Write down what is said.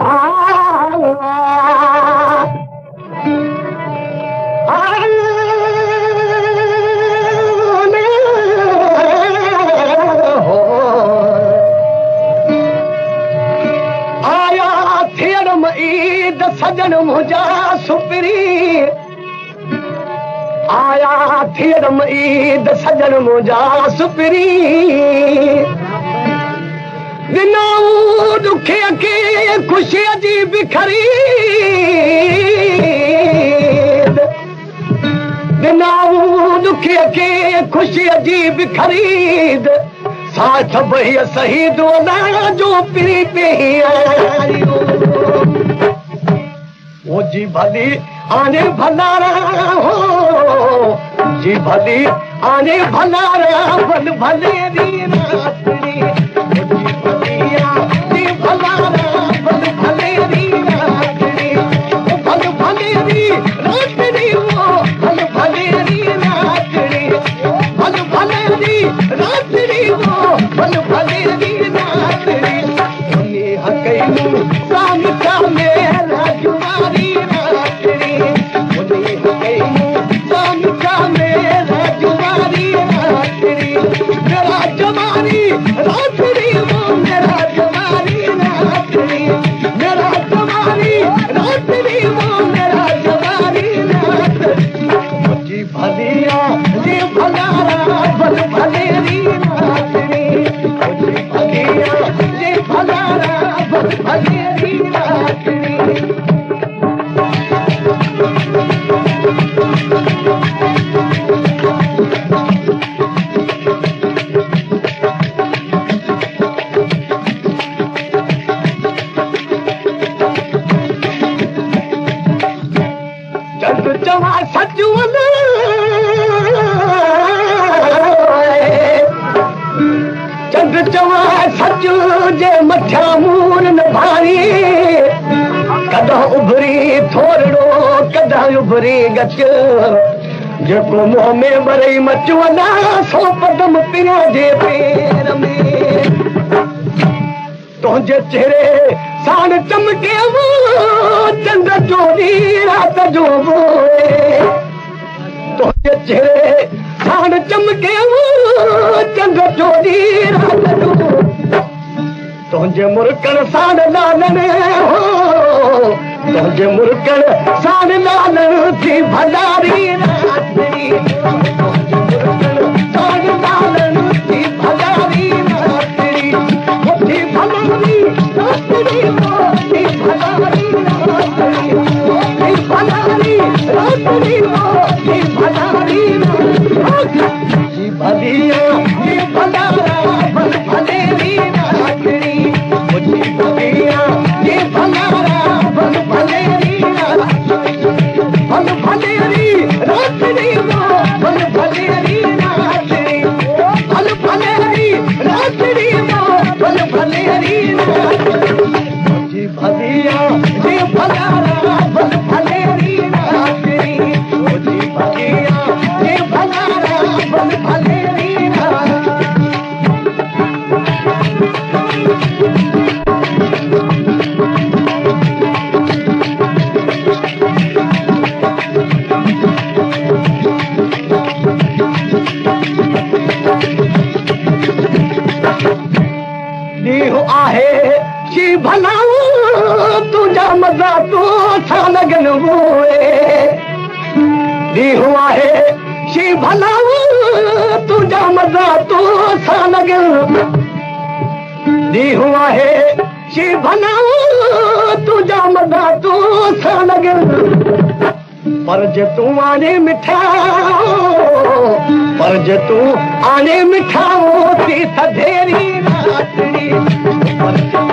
सजन मुंहिंजा सुपरी आया थियरम ईद सजन मुंहिंजा सुपरी दिनऊं दुखे खे ख़ुशीअ जी बिखरी दिनऊं दुखे खे ख़ुशीअ जी बिखरीद साथ भई शहीद वॾा जो पिरी पे वो जी भली आने भलारा हो जी भली आने भलारा भल भले री रात्रि वो जी भली आने भलारा भल भले री रात्रि वो भल भले री रात्रि वो भल भले री रात्रि भल भले री रात्रि वो भल भले री रात्रि उन्हें हकई सामिता मेरा जुमारी जेको मुंह में भरई मच वञा सो पदम पिया जे पेर में तुंहिंजे चेहरे साण चमके वो चंड जो ॾींहुं रात जो बोए तुंहिंजे चेहरे साण चमके वो चंड जो ॾींहुं रात जो तुंहिंजे मुर्कण साण लालण हो तुंहिंजे मुर्कण साण लालण थी भलारी पर जे तू आने मिठा पर जे तू आने मिठा थी थधेरी रात्रि